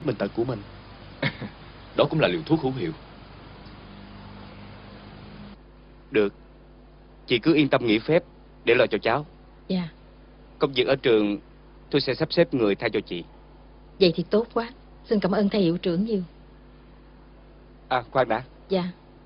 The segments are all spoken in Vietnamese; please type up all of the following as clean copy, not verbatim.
mình tật của mình. Đó cũng là liều thuốc hữu hiệu. Được, chị cứ yên tâm nghỉ phép để lo cho cháu. Dạ. Công việc ở trường tôi sẽ sắp xếp người thay cho chị. Vậy thì tốt quá. Xin cảm ơn thầy hiệu trưởng nhiều. À, khoan đã. Dạ.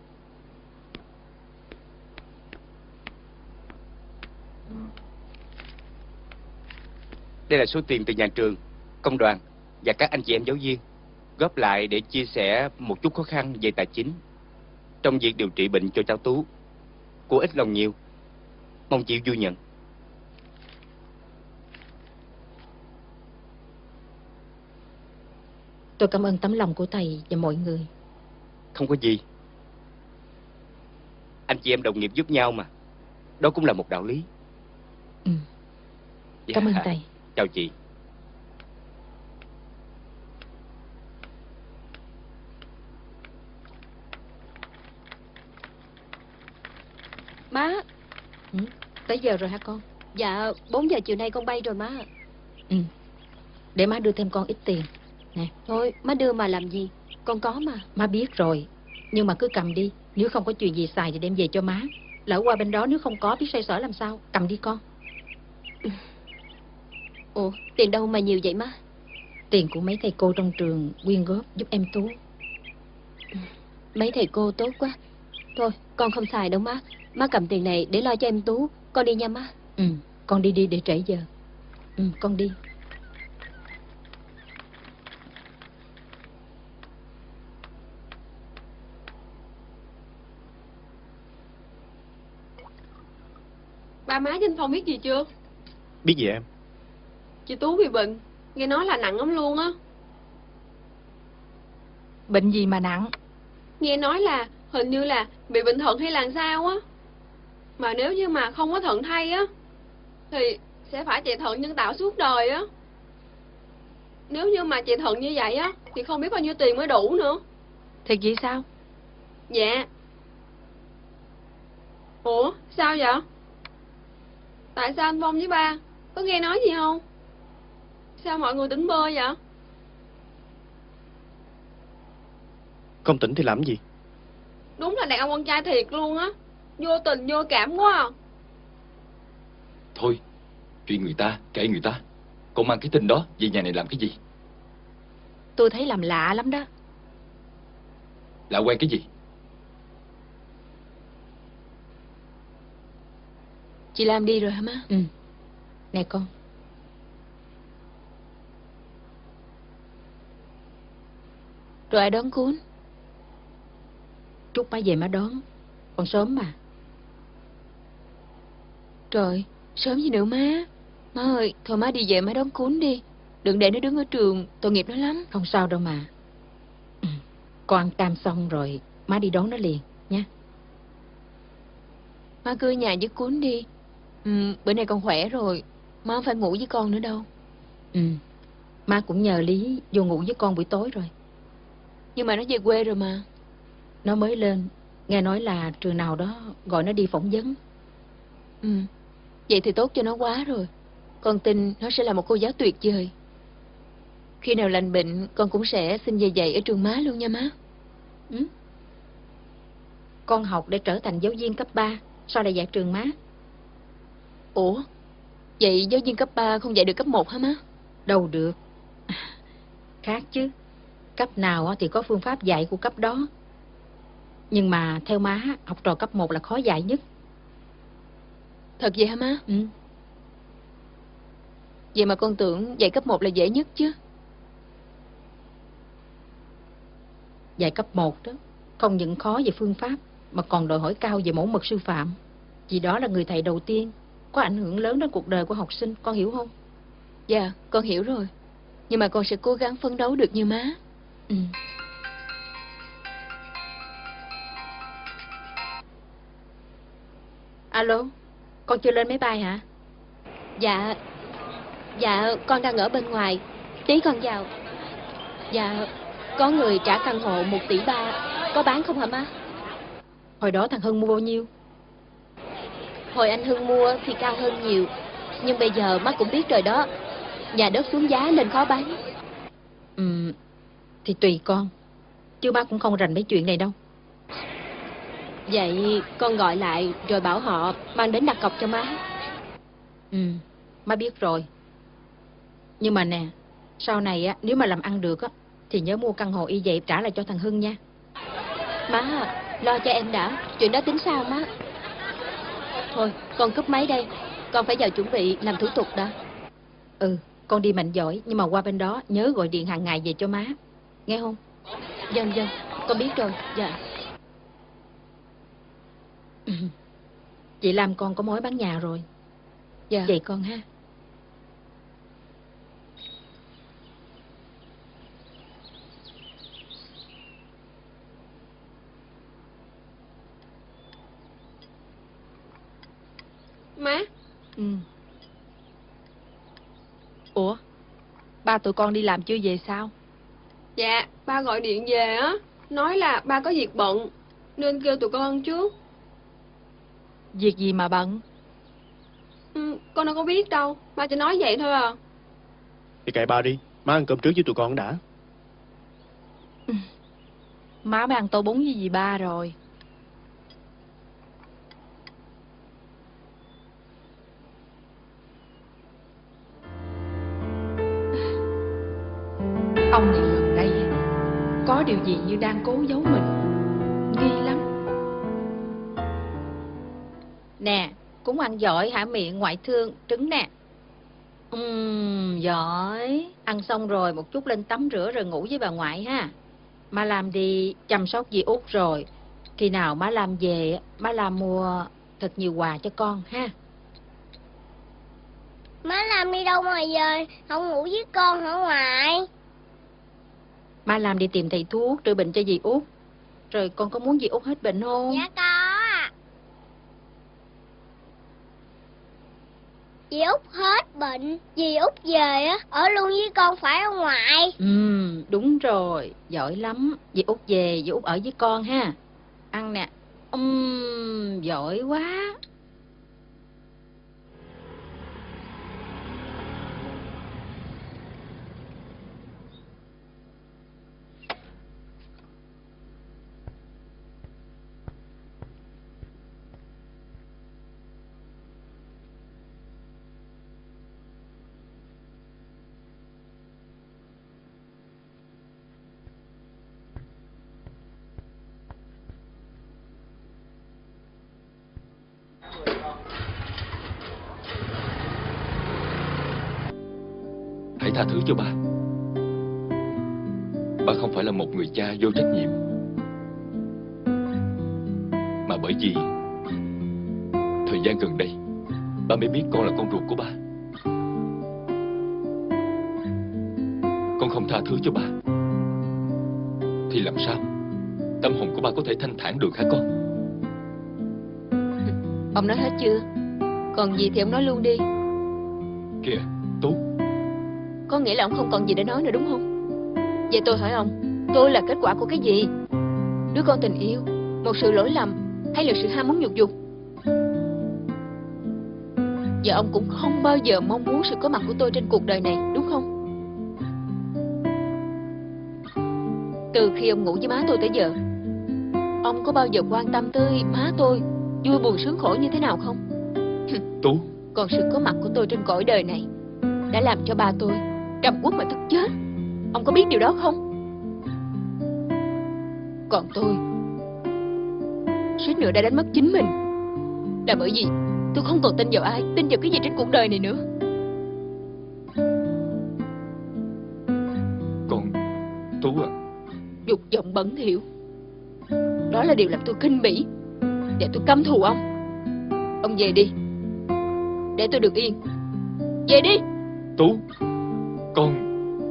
Đây là số tiền từ nhà trường, công đoàn và các anh chị em giáo viên góp lại để chia sẻ một chút khó khăn về tài chính trong việc điều trị bệnh cho cháu Tú. Cô ít lòng nhiều, mong chị vui nhận. Tôi cảm ơn tấm lòng của thầy và mọi người. Không có gì. Anh chị em đồng nghiệp giúp nhau mà. Đó cũng là một đạo lý. Ừ. Cảm ơn thầy. Chào chị. Má. Ừ. Tới giờ rồi hả con? Dạ 4 giờ chiều nay con bay rồi má. Ừ. Để má đưa thêm con ít tiền. Nè. Thôi má đưa mà làm gì? Con có mà. Má biết rồi. Nhưng mà cứ cầm đi. Nếu không có chuyện gì xài thì đem về cho má. Lỡ qua bên đó nếu không có biết xoay sở làm sao. Cầm đi con. Ủa tiền đâu mà nhiều vậy má? Tiền của mấy thầy cô trong trường quyên góp giúp em Tú. Mấy thầy cô tốt quá. Thôi con không xài đâu má. Má cầm tiền này để lo cho em Tú. Con đi nha má. Ừ. Con đi để trễ giờ. Ừ. Con đi. Ba má trên phòng biết gì chưa? Biết gì em? Chị Tú bị bệnh. Nghe nói là nặng lắm luôn á. Bệnh gì mà nặng? Nghe nói là hình như là bị bệnh thận hay là sao á. Mà nếu như mà không có thận thay á thì sẽ phải chạy thận nhân tạo suốt đời á. Nếu như mà chạy thận như vậy á thì không biết bao nhiêu tiền mới đủ nữa. Thiệt vậy sao? Dạ. Ủa sao vậy? Tại sao anh Phong với ba có nghe nói gì không? Sao mọi người tỉnh bơ vậy? Không tỉnh thì làm gì? Đúng là đàn ông con trai thiệt luôn á. Vô tình vô cảm quá à. Thôi, chuyện người ta, kệ người ta. Con mang cái tin đó về nhà này làm cái gì? Tôi thấy làm lạ lắm đó. Lạ quen cái gì? Chị Lam đi rồi hả má? Ừ. Nè con. Rồi ai đón cuốn? Trúc má về má đón. Còn sớm mà. Trời, sớm gì nữa má. Má ơi, thôi má đi về má đón cuốn đi. Đừng để nó đứng ở trường, tội nghiệp nó lắm. Không sao đâu mà. Ừ. Con ăn cam xong rồi má đi đón nó liền nha. Má cứ ở nhà với cuốn đi. Bữa nay con khỏe rồi. Má không phải ngủ với con nữa đâu. Ừ. Má cũng nhờ Lý vô ngủ với con buổi tối rồi. Nhưng mà nó về quê rồi mà. Nó mới lên. Nghe nói là trường nào đó gọi nó đi phỏng vấn. Vậy thì tốt cho nó quá rồi. Con tin nó sẽ là một cô giáo tuyệt vời. Khi nào lành bệnh con cũng sẽ xin về dạy ở trường má luôn nha má. Ừ. Con học để trở thành giáo viên cấp 3. Sao lại dạy trường má? Ủa, vậy giáo viên cấp 3 không dạy được cấp 1 hả má? Đâu được. Khác chứ. Cấp nào thì có phương pháp dạy của cấp đó. Nhưng mà theo má, học trò cấp 1 là khó dạy nhất. Thật vậy hả má? Ừ. Vậy mà con tưởng dạy cấp 1 là dễ nhất chứ. Dạy cấp 1 đó, không những khó về phương pháp, mà còn đòi hỏi cao về mẫu mực sư phạm. Vì đó là người thầy đầu tiên, có ảnh hưởng lớn đến cuộc đời của học sinh, con hiểu không? Dạ, con hiểu rồi. Nhưng mà con sẽ cố gắng phấn đấu được như má. Ừ. Alo, con chưa lên máy bay hả? Dạ, con đang ở bên ngoài. Tí con vào. Dạ, có người trả căn hộ 1,3 tỷ. Có bán không hả má? Hồi đó thằng Hưng mua bao nhiêu? Hồi anh Hưng mua thì cao hơn nhiều. Nhưng bây giờ má cũng biết rồi đó. Nhà đất xuống giá nên khó bán. Thì tùy con, chứ má cũng không rành mấy chuyện này đâu. Vậy con gọi lại rồi bảo họ mang đến đặt cọc cho má. Ừ, má biết rồi. Nhưng mà nè, sau này á, nếu mà làm ăn được á, thì nhớ mua căn hộ y vậy trả lại cho thằng Hưng nha. Má à, lo cho em đã, chuyện đó tính sao má? Thôi, con cúp máy đây. Con phải vào chuẩn bị làm thủ tục đã. Ừ, con đi mạnh giỏi, nhưng mà qua bên đó nhớ gọi điện hàng ngày về cho má. Nghe không? Vâng, vâng, con biết rồi, dạ. Chị Lam con có mối bán nhà rồi. Dạ. Vậy con ha. Má. Ừ. Ủa, ba tụi con đi làm chưa về sao? Dạ, ba gọi điện về á, nói là ba có việc bận, nên kêu tụi con ăn trước. Việc gì mà bận? Con đâu có biết đâu, ba chỉ nói vậy thôi à. Thì kệ ba đi, má ăn cơm trước với tụi con đã. Má mới ăn tô bún với dì ba rồi. Ông này gần đây có điều gì như đang cố giấu mình. Nghi lắm. Nè, cũng ăn giỏi hả miệng ngoại thương trứng nè. Giỏi. Ăn xong rồi một chút lên tắm rửa rồi ngủ với bà ngoại ha. Má làm đi chăm sóc dì Út rồi. Khi nào má làm về, má làm mua thật nhiều quà cho con ha. Má làm đi đâu mà về, không ngủ với con hả ngoại? Má làm đi tìm thầy thuốc chữa bệnh cho dì Út. Rồi con có muốn dì Út hết bệnh không? Dạ có ạ. Dì Út hết bệnh, dì Út về á, ở luôn với con phải không ngoại? Đúng rồi, giỏi lắm. Dì Út về, dì Út ở với con ha. Ăn nè. Giỏi quá. Hãy tha thứ cho ba. Ba không phải là một người cha vô trách nhiệm, mà bởi vì thời gian gần đây ba mới biết con là con ruột của ba. Con không tha thứ cho ba thì làm sao tâm hồn của ba có thể thanh thản được hả con? Ông nói hết chưa? Còn gì thì ông nói luôn đi. Kìa, Tú. Có nghĩa là ông không còn gì để nói nữa đúng không? Vậy tôi hỏi ông, tôi là kết quả của cái gì? Đứa con tình yêu, một sự lỗi lầm, hay là sự ham muốn nhục dục? Và ông cũng không bao giờ mong muốn sự có mặt của tôi trên cuộc đời này, đúng không? Từ khi ông ngủ với má tôi tới giờ, ông có bao giờ quan tâm tới má tôi vui buồn sướng khổ như thế nào không? Tú. Còn sự có mặt của tôi trên cõi đời này đã làm cho ba tôi trầm uất mà tức chết. Ông có biết điều đó không? Còn tôi suýt nữa đã đánh mất chính mình, là bởi vì tôi không còn tin vào ai, tin vào cái gì trên cuộc đời này nữa. Con Tú à. Dục vọng bẩn thỉu, đó là điều làm tôi khinh bỉ, để tôi căm thù ông. Ông về đi, để tôi được yên. Về đi. Tú. Con.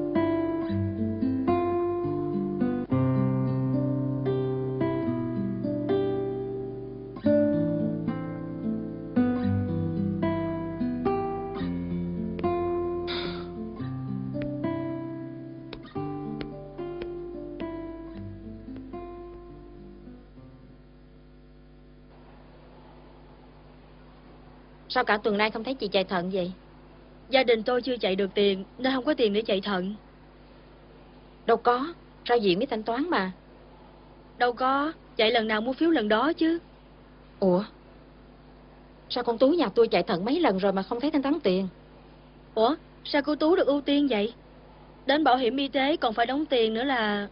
Sao cả tuần nay không thấy chị chạy thận vậy? Gia đình tôi chưa chạy được tiền nên không có tiền để chạy thận. Đâu có, Ra viện mới thanh toán mà. Đâu có, chạy lần nào mua phiếu lần đó chứ. Ủa? Sao con Tú nhà tôi chạy thận mấy lần rồi mà không thấy thanh toán tiền? Ủa, sao cô Tú được ưu tiên vậy? Đến bảo hiểm y tế còn phải đóng tiền nữa là...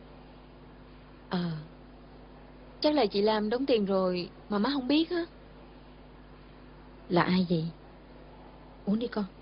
Chắc là chị Lam đóng tiền rồi mà má không biết á. Là ai vậy? Uống đi con.